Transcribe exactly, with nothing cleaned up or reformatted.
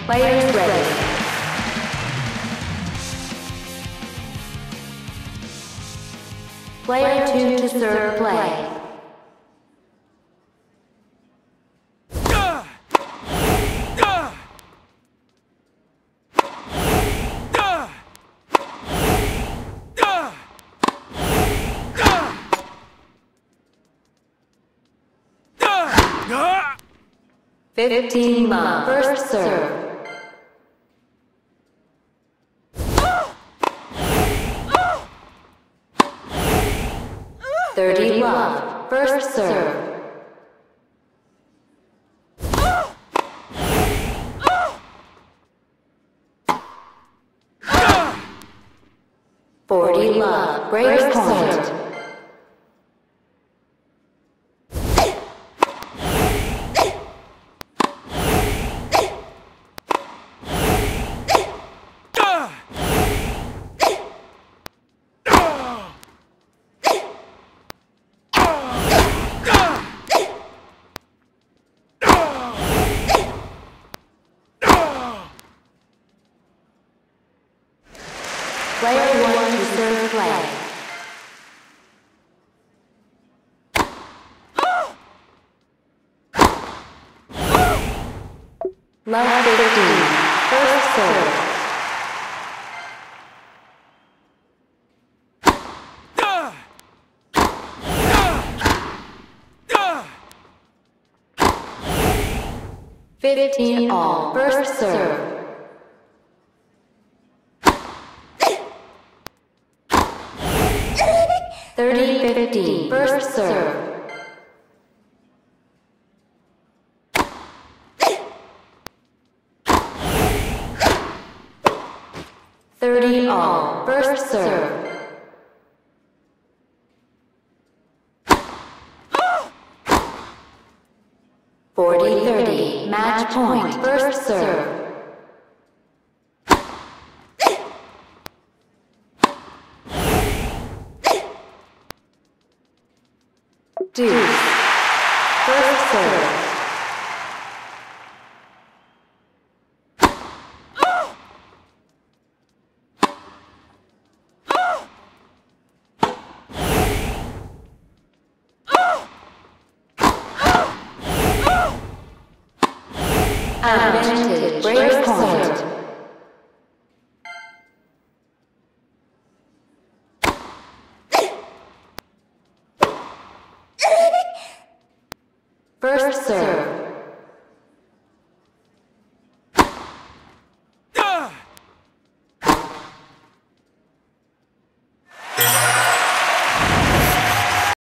Players ready. Player two to serve play. Fifteen love. First serve. Thirty love. First serve. Forty love. Break point. Player one to serve play. Love fifteen. First serve. Fifteen all. First serve. Thirty fifteen. First serve. Thirty all. First serve. Forty thirty. Match point. First serve. Deuce. First serve. Advantage. Break point. First serve.